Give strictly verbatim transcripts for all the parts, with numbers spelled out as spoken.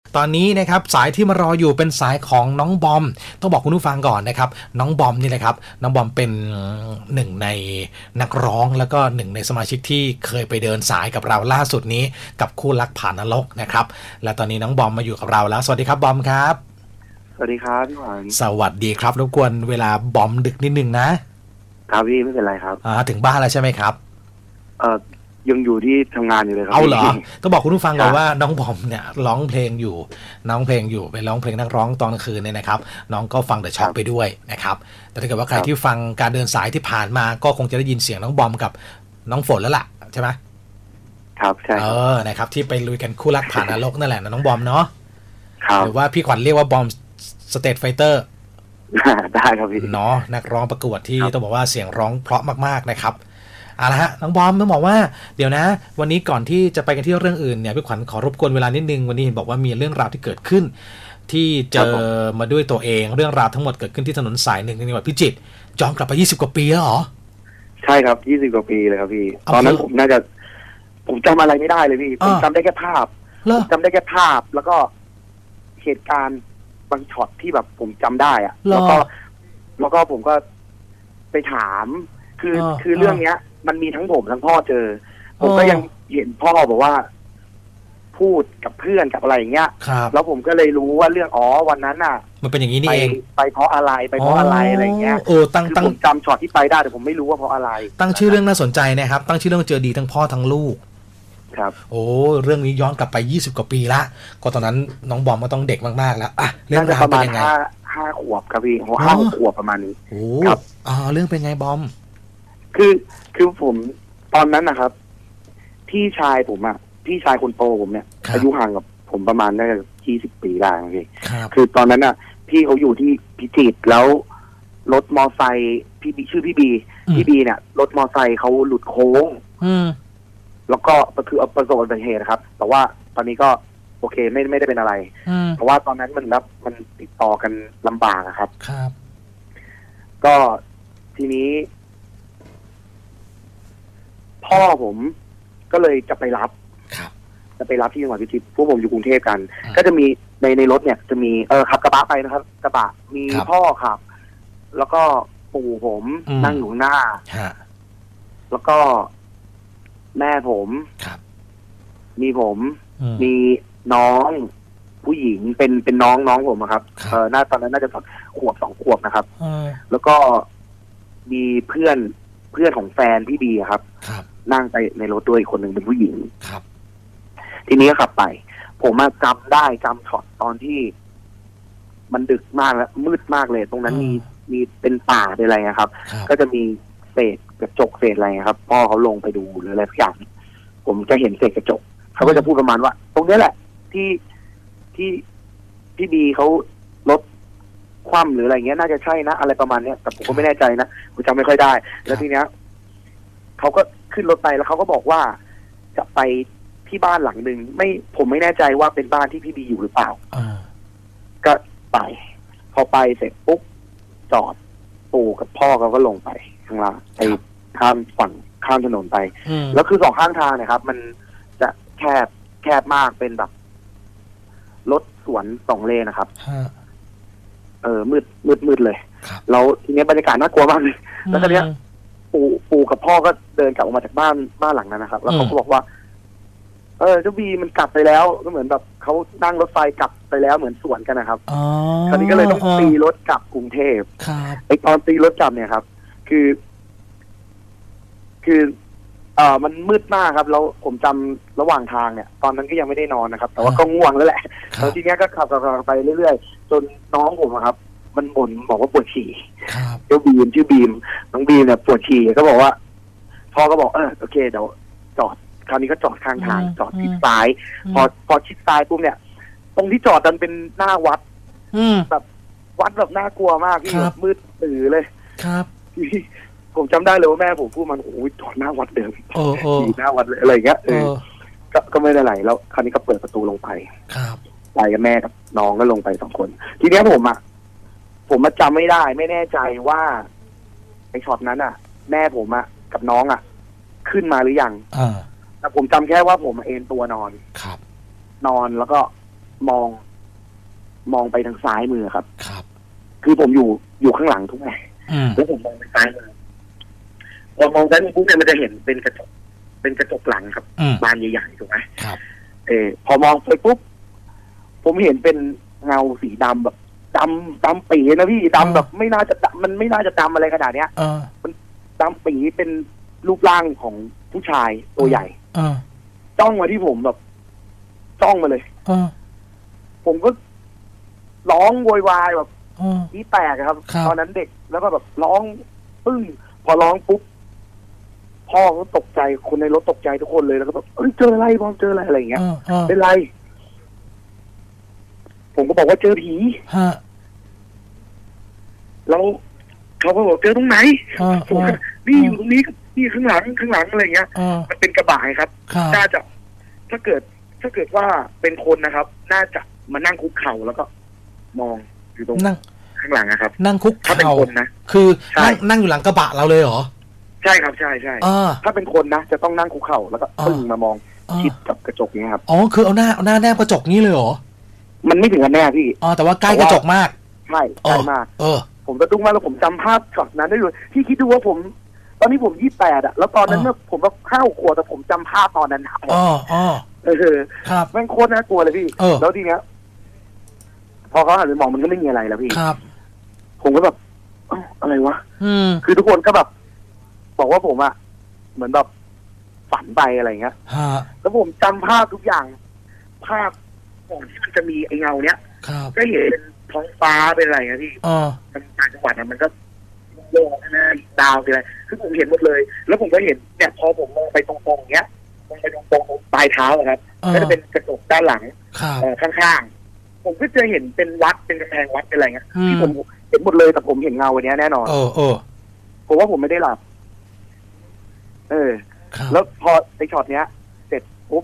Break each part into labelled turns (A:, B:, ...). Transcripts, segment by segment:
A: ตอนนี้นะครับสายที่มารออยู่เป็นสายของน้องบอมต้องบอกคุณผู้ฟังก่อนนะครับน้องบอมนี่แหละครับน้องบอมเป็นหนึ่งในนักร้องแล้วก็หนึ่งในสมาชิกที่เคยไปเดินสายกับเราล่าสุดนี้กับคู่รักผ่านนรกนะครับและตอนนี้น้องบอมมาอยู่กับเราแล้วสวัสดีครับบอมครับ
B: สวัสดีครับพี่หวาน
A: สวัสดีครับรบกวนเวลาบอมดึกนิดนึงนะครับ
B: พี่ไม่เป็นไรครับ
A: อ่าถึงบ้านแล้วใช่ไหมครับ
B: เอ่อยังอยู่ที่ทำงานอยู่เลยครับ
A: เอาเหรอต้องบอกคุณผู้ฟังก่อนว่าน้องบอมเนี่ยร้องเพลงอยู่น้องเพลงอยู่ไปร้องเพลงนักร้องตอนกลางคืนเนี่ยนะครับน้องก็ฟังเดอะช็อคไปด้วยนะครับแต่ถ้าเกิดว่าใครที่ฟังการเดินสายที่ผ่านมาก็คงจะได้ยินเสียงน้องบอมกับน้องฝนแล้วล่ะใช่ไหม
B: ครับใช่
A: เออนะครับที่ไปลุยกันคู่รักผ่านนรกนั่นแหละนะน้องบอมเนาะ
B: ห
A: รือว่าพี่ขวัญเรียกว่าบอมสเตทไฟเตอร์
B: ได้ครับพี่
A: เนาะนักร้องประกวดที่ต้องบอกว่าเสียงร้องเพราะมากๆนะครับเอาละฮะน้องบอมต้องบอกว่าเดี๋ยวนะวันนี้ก่อนที่จะไปกันที่เรื่องอื่นเนี่ยพี่ขวัญขอรบกวนเวลานิดนึงวันนี้เห็นบอกว่ามีเรื่องราวที่เกิดขึ้นที่เจอมาด้วยตัวเองเรื่องราวทั้งหมดเกิดขึ้นที่ถนนสายหนึ่งในจังหวัดพิจิตรย้อนกลับไปยี่สิบกว่าปีแล้วเหรอ
B: ใช่ครับยี่สิบกว่าปีเลยครับพี่ตอนนั้นผมน่าจะผมจำอะไรไม่ได้เลยพี่ผมจำได้แค่ภาพจำได้แค่ภาพแล้วก็เหตุการณ์บางช็อตที่แบบผมจำได้อะแล้วก็แล้วก็ผมก็ไปถามคือคือเรื่องเนี้ยมันมีทั้งผมทั้งพ่อเจอผมก็ยังเห็นพ่อบอกว่าพูดกับเพื่อนกับอะไรอย่างเงี้ยแล้วผมก็เลยรู้ว่าเรื่องอ๋อวันนั้นน่ะ
A: มันเป็นอย่างนี้นี่เอง
B: ไปเพราะอะไรไปเพราะอะไรอะไรเงี้ย
A: เออตั้งตั้ง
B: ผมจำช็อตที่ไปได้แต่ผมไม่รู้ว่าเพราะอะไร
A: ตั้งชื่อเรื่องน่าสนใจนะครับตั้งชื่อเรื่องเจอดีทั้งพ่อทั้งลูก
B: ครับ
A: โอ้เรื่องนี้ย้อนกลับไปยี่สิบกว่าปีละก็ตอนนั้นน้องบอมก็ต้องเด็กมากๆแล้วอ่ะเรื่องราวเป็นยังไง
B: ห้าขวบครับพี่ห้าขวบประมาณนี้
A: ครับอ่าเรื่องเป็นไงบอม
B: คือคือผมตอนนั้นนะครับพี่ชายผมอ่ะพี่ชายคนโตผมเนี่ยอายุห่างกับผมประมาณได้ยี่สิบปีได้พี่คือตอนนั้นอ่ะพี่เขาอยู่ที่พิจิตรแล้วรถมอไซค์พี่บีชื่อพี่บีพี่บีเนี่ยรถมอไซค์เขาหลุดโค้งแล้วก็คือประสบอุบัติเหตุครับแต่ว่าตอนนี้ก็โอเคไม่ไม่ได้เป็นอะไรเพราะว่าตอนนั้นมันรับมันติดต่อกันลำบากครับ
A: ครับ
B: ก็ทีนี้พ่อผมก็เลยจะไปรับจะไปรับที่จังหวัดพิจิตรพวกผมอยู่กรุงเทพกันก็จะมีในในรถเนี่ยจะมีเออขับกระบะไปนะครับกระบะมีพ่อขับแล้วก็ปู่ผมนั่งอยู่หน้าแล้วก็แม่ผมมีผมมีน้องผู้หญิงเป็นเป็นน้องน้องผมครับเออหน้าตอนนั้นน่าจะสักขวบสองขวบนะครับแล้วก็มีเพื่อนเพื่อนของแฟนพี่บีครับนั่งไปในรถด้วยคนหนึ่งเป็นผู้หญิง
A: ครับ
B: ทีนี้ก็ขับไปผมมาจำได้จำช็อตตอนที่มันดึกมากแล้วมืดมากเลยตรงนั้นมีมีเป็นป่าเป็นอะไรนะครับก็จะมีเศษกระจกเศษอะไรครับพ่อเขาลงไปดูหรืออะไรสักอย่างผมจะเห็นเศษกระจกเขาก็จะพูดประมาณว่าตรงนี้แหละที่ที่พี่บีเขารถคว่ำหรืออะไรเงี้ยน่าจะใช่นะอะไรประมาณเนี้ยแต่ผมก็ไม่แน่ใจนะผมจำไม่ค่อยได้แล้วทีเนี้ยเขาก็ขึ้นรถไปแล้วเขาก็บอกว่าจะไปที่บ้านหลังหนึ่งไม่ผมไม่แน่ใจว่าเป็นบ้านที่พี่บีอยู่หรือเปล่าก็ไปพอไปเสร็จปุ๊บจอดปู่กับพ่อเขาก็ลงไปข้างล่างไปข้ามฝั่งข้ามถนนไปแล้วคือสองข้างทางนะครับมันจะแคบแคบมากเป็นแบบรถสวนสองเลนนะครับเออมืดมืดมืดเลยแล้วทีนี้บรรยากาศน่ากลัวมากเลยแล้วทีนี้ปู่ปู่กับพ่อก็เดินกลับออกมาจากบ้านบ้านหลังนั้นนะครับแล้วเขาก็บอกว่าเออเจ้าบีมันกลับไปแล้วก็เหมือนแบบเขานั่งรถไฟกลับไปแล้วเหมือนสวนกันนะครับคราวนี้ก็เลยต้องตีรถกลับกรุงเทพไอตอนตีรถกลับเนี่ยครับคือคือเอ่อมันมืดมากครับแล้วผมจำระหว่างทางเนี่ยตอนนั้นก็ยังไม่ได้นอนนะครับแต่ว่าก็ง่วงแล้วแหละแล้วทีนี้ก็ขับไปเรื่อยๆจนน้องผมครับมันบ่นบอกว่าปวดฉี่เจ้าบีมชื่อบีมน้องบีมเนี่ยปวดฉี่ก็บอกว่าพ่อก็บอกเออโอเคเดี๋ยวจอดคราวนี้ก็จอดข้างทางจอดชิดซ้ายพอพอชิดซ้ายปุ๊บเนี่ยตรงที่จอดดันเป็นหน้าวัดแบบวัดแบบน่ากลัวมากพี่แบบมืดตื่อเลย
A: ครับ
B: ผมจำได้เลยว่าแม่ผมพูดมันโอ้ยจอดหน้าวัดเดิมที่หน้าวัดเลยอะไรอย่างเงี้ยเออก็ก็ไม่ได้ไหลแล้วคราวนี้ก็เปิดประตูลงไป
A: ครับ
B: ไปกับแม่กับน้องก็ลงไปสองคนทีนี้ผมอ่ะผมมาจำไม่ได้ไม่แน่ใจว่าไอ้ช็อตนั้นอ่ะแม่ผมอ่ะกับน้องอ่ะขึ้นมาหรือยังแต่ผมจำแค่ว่าผมเอนตัวนอน
A: ครับ
B: นอนแล้วก็มองมองไปทางซ้ายมือครับ
A: ครับ
B: คือผมอยู่อยู่ข้างหลังทุกไงแล้วผมมองไปซ้ายมือพอมองซ้ายมือปุ๊บเนี่ยมันจะเห็นเป็นกระจกเป็นกระจกหลังครับบานใหญ่ๆถูกไหม
A: ครับ
B: เออพอมองไปปุ๊บผมเห็นเป็นเงาสีดำแบบดำดำปีนะพี่ดำแบบไม่น่าจะมันไม่น่าจะดำอะไรขนาดเนี้ยมันดำปีเป็นรูปร่างของผู้ชายตัวใหญ่จ้องมาที่ผมแบบจ้องมาเลยผมก็ร้องโวยวายแบบนี่แตกครับตอนนั้นเด็กแล้วก็แบบร้องปึ้งพอร้องปุ๊บพ่อเขาตกใจคนในรถตกใจทุกคนเลยแล้วก็แบบเอ้ยเจออะไรบอมเจออะไรอะไรอย่างเงี้ยเป็นไรผมก็บอกว่าเจอผีแล้วเขาก็บอกเจอตรงไหนผมนี่อยู่ตรงนี้นี่ข้างหลังข้างหลังอะไรเงี้ยมันเป็นกระบะครับน่าจะถ้าเกิดถ้าเกิดว่าเป็นคนนะครับน่าจะมานั่งคุกเข่าแล้วก็มองอยู่ตรงข้างหลังนะครับ
A: นั่งคุกเข่าถ้าเป็นคนนะคือนั่งนั่งอยู่หลังกระบะเราเลยเหรอ
B: ใช่ครับใช่ใช่ถ้าเป็นคนนะจะต้องนั่งคุกเข่าแล้วก็ปึ้งมามองชิดกับกระจกนี้ครับ
A: อ๋อคือเอาหน้าเอาหน้าแนบกระจกนี้เลยเหรอ
B: มันไม่ถึงกับแน่พี่
A: อ๋อแต่ว่าใกล้กระจกมาก
B: ใช่ใกล้มากเออผมก็ดุ้งมากแล้วผมจำภาพช็อตนั้นได้อยู่ที่คิดดูว่าผมตอนนี้ผมยี่สิบแปดอะแล้วตอนนั้นเมื่อผมก็ห้าขวบแต่ผมจำภาพตอนนั้นได้
A: อ๋ออ๋อ
B: เออครับแม่งโคตรน่ากลัวเลยพี่แล้วทีเนี้ยพอเขาหันไปมองมันก็ไม่มีอะไรแล้วพี่
A: ครับ
B: ผมก็แบบอะไรวะคือทุกคนก็แบบบอกว่าผมอะเหมือนแบบฝันไปอะไรเงี้ยแล้วผมจำภาพทุกอย่างภาพของที่มันจะมีไอ้เงาเนี้ยก็เห็นเป็นท้องฟ้าเป็นอะไรนะพี่มันต่างจังหวัดนะมันก็โล่งนะดาวอะไรคือผมเห็นหมดเลยแล้วผมก็เห็นเนี่ยพอผมมองไปตรงๆเนี้ยมองไปตรงๆปลายเท้าครับก็จะเป็นกระจกด้านหลังข้างๆผมก็จะเห็นเป็นวัดเป็นกำแพงวัดเป็นอะไรเงี้ยที่ผมเห็นหมดเลยแต่ผมเห็นเงาวันนี้แน่นอน
A: เออเออ
B: ผมว่าผมไม่ได้หลับเออแล้วพอไอช็อตเนี้ยเสร็จปุ๊บ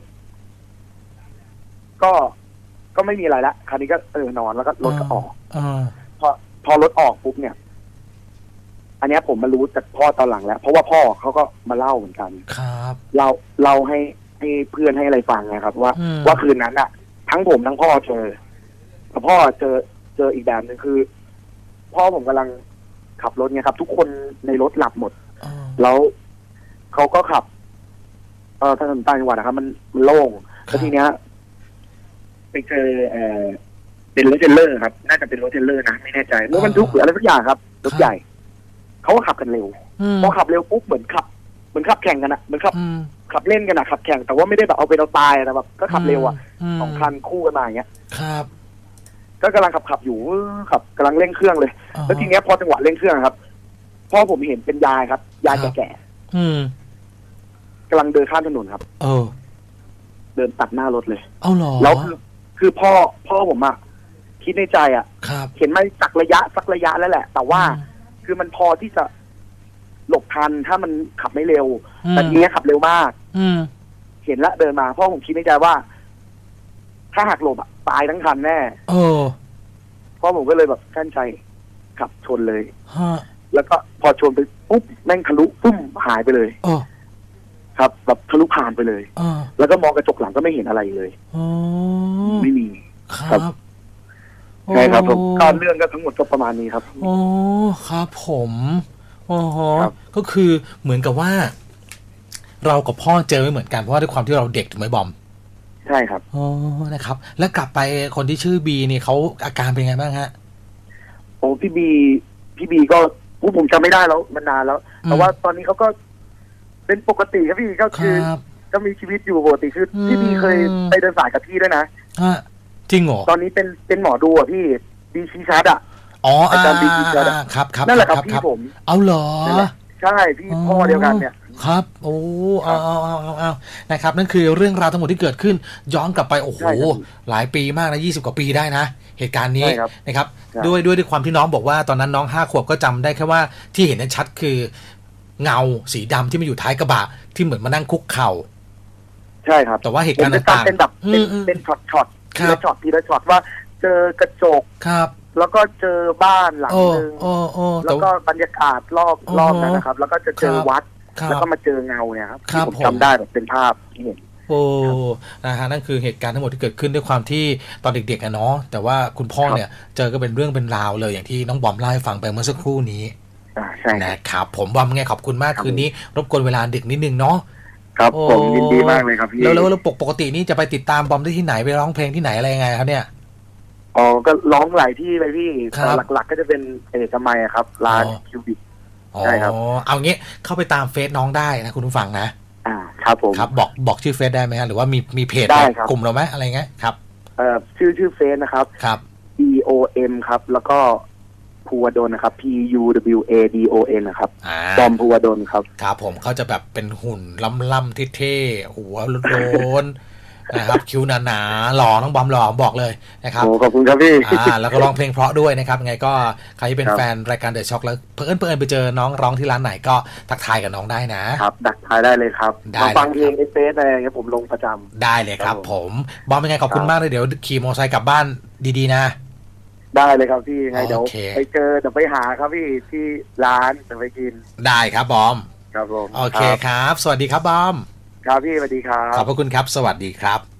B: ก็ก็ไม่มีอะไรละคราวนี้ก็เออนอนแล้วก็รถก็ออกพอพอรถออกปุ๊บเนี่ยอันนี้ผมมารู้จากพ่อตอนหลังแล้วเพราะว่าพ่อเขาก็มาเล่าเหมือนกัน
A: ครับ
B: เราเราให้ให้เพื่อนให้อะไรฟังนะครับว่าว่าคืนนั้นอะทั้งผมทั้งพ่อเจอแต่พ่อเจอเจออีกแบบนึงคือพ่อผมกำลังขับรถเนี่ยครับทุกคนในรถหลับหมดแล้วเขาก็ขับเออถนนต่างจังหวัดนะครับมันมันโล่งแล้วทีเนี้ยไปเจอเออเป็นรถเทรลเลอร์ครับน่าจะเป็นรถเทรลเลอร์นะไม่แน่ใจรถบรรทุกหรืออะไรสักอย่างครับรถใหญ่เขาก็ขับกันเร็วพอขับเร็วปุ๊บเหมือนขับเหมือนขับแข่งกันอะเหมือนขับขับเล่นกันอะขับแข่งแต่ว่าไม่ได้แบบเอาไปเราตายนะแบบก็ขับเร็วอะสองคันคู่กันมาอย่างเงี้ย
A: ครับ
B: ก็กำลังขับขับอยู่ขับกำลังเร่งเครื่องเลยแล้วทีเนี้ยพอจังหวะเร่งเครื่องครับพ่อผมเห็นเป็นยายครับยายแก่ๆกำลังเดินข้ามถนนครับ
A: เออ
B: เดินตัดหน้ารถเลย
A: เอาหรอ
B: แล้วคือคือพ่อพ่อผมอะคิดในใจอะเห็นไหมสักระยะสักระยะแล้วแหละแต่ว่าคือมันพอที่จะหลบทันถ้ามันขับไม่เร็วแต่ทีนี้ขับเร็วมากเห็นละเดินมาพ่อผมคิดในใจว่าถ้าหักหลบอะตายทั้งคันแน่
A: เออ
B: พ่อผมก็เลยแบบกั้นใจขับชนเลยแล้วก็พอชนไปปุ๊บแม่งทะลุปุ้มหายไปเลยครับแบบทะลุผ่านไปเลยแล้วก็มองกระจกหลังก็ไม่เห็นอะไรเลยไม่มี
A: ครับ
B: ใช่ครับผมการเรื่องก็ทั้งหมดก็ประมาณนี้ครับ
A: โอ้ครับผมอ๋อก็คือเหมือนกับว่าเรากับพ่อเจอไม่เหมือนกันเพราะว่าด้วยความที่เราเด็กถูกไหมบอม
B: ใช่ครับ
A: อ๋อนะครับแล้วกลับไปคนที่ชื่อบีนี่เขาอาการเป็นไงบ้างฮะ
B: โอ้พี่บีพี่บีก็ผมจำไม่ได้แล้วมันนานแล้วแต่ว่าตอนนี้เขาก็เป็นปกติครับพี่ก็คือก็มีชีวิตอยู่ปกติคือพี่บีเคยไปเดินสายกับพี่ด้วยนะ
A: จริงเหรอ
B: ตอนนี้เป็นเป็นหมอดูอ่ะพี่บีชีชาร์ดอ่ะ
A: อ๋อ
B: อาจารย์บีชีชาร์ด
A: ครับครับ
B: นั่นแหละครับพี่ผม
A: เอาเหรอ
B: ใช่พี่พ่อเดียวกันเนี่ย
A: ครับโอ้เอาเอาเอาเอาเอานะครับนั่นคือเรื่องราวทั้งหมดที่เกิดขึ้นย้อนกลับไปโอ้โหหลายปีมากนะยี่สิบกว่าปีได้นะเหตุการณ์นี้นะครับด้วยด้วยด้วยความที่น้องบอกว่าตอนนั้นน้องห้าขวบก็จำได้แค่ว่าที่เห็นชัดคือเงาสีดำที่มาอยู่ท้ายกระบะที่เหมือนมานั่งคุกเข่า
B: ใช่ครับ
A: แต่ว่าเหตุการณ์ต่าง
B: ๆเป็นแบบเป็นเป็นช็อตช็อตทีละช็อตทีละช็อตว่าเจอกระจก
A: ครับ
B: แล้วก็เจอบ้านหลังนึงแล้วก็บรรยากาศรอบรอบนั้นนะครับแล้วก็จะเจอวัดแล้วก็มาเจอเงาเนี่ยครับที่ผมจำได้แบบเป็นภาพที่เห็น
A: โอ้นะฮะนั่นคือเหตุการณ์ทั้งหมดที่เกิดขึ้นด้วยความที่ตอนเด็กๆอะเนาะแต่ว่าคุณพ่อเนี่ยเจอก็เป็นเรื่องเป็นราวเลยอย่างที่น้องบอมเล่าให้ฟังไปเมื่อสักครู่นี้
B: ใช่
A: นะครับผมบอมไงขอบคุณมากคืนนี้รบกวนเวลาดึกนิดนึงเนาะ
B: ครับผมยินดีมากเลยครับพี่
A: แล้วแล้วปกตินี่จะไปติดตามบอมได้ที่ไหนไปร้องเพลงที่ไหนอะไรยังไงครับเนี่ย
B: อ๋อก็ร้องหลายที่เลยพี่หลักๆก็จะเป็นเอกมัยครับร้านคิวบิกใช่ครับ
A: เอางี้เข้าไปตามเฟซน้องได้นะคุณผู้ฟังนะ
B: อ่าครับผม
A: ครับบอกบอกชื่อเฟซได้ไหมฮะหรือว่ามีมีเพจกลุ่มเราไหมอะไรเงี้ยครับ
B: เอ่อชื่อชื่อเฟซนะครับ
A: ครับ
B: D O M ครับแล้วก็ภูวดลนะครับ P U W A D O N นะครับบอมภูวดลครับ
A: ครับผมเขาจะแบบเป็นหุ่นล่ำๆเท่ๆหัวโล้นนะครับคิ้วหนาๆหล่อน้องบอมหล่อบอกเลยนะครับ
B: โอ้ขอบคุณครับพี่
A: อ่าแล้วก็ร้องเพลงเพราะด้วยนะครับไงก็ใครที่เป็นแฟนรายการเดอะช็อคแล้วเพิ่นเพิ่นไปเจอน้องร้องที่ร้านไหนก็ทักทายกับน้องได้นะครับ
B: ดักทายได้เลยครับมาฟังเพลงในเฟซอะไรเงี้ยผมลงประจำ
A: ได้เลยครับผมบอมเป็นไงขอบคุณมากเลยเดี๋ยวขี่มอเตอร์ไซค์กลับบ้านดีๆนะ
B: ได้เลยครับพี่ไงเดี๋ยวไปเจอเดี๋ยวไปหาครับพี่ที่ร้านเดี๋ยวไปกิน
A: ได้ครับบอม
B: ครับผม
A: โอเคครับสวัสดีครับบอม
B: ครับพี่สวัสดีครับ
A: ขอบพระคุณครับสวัสดีครับ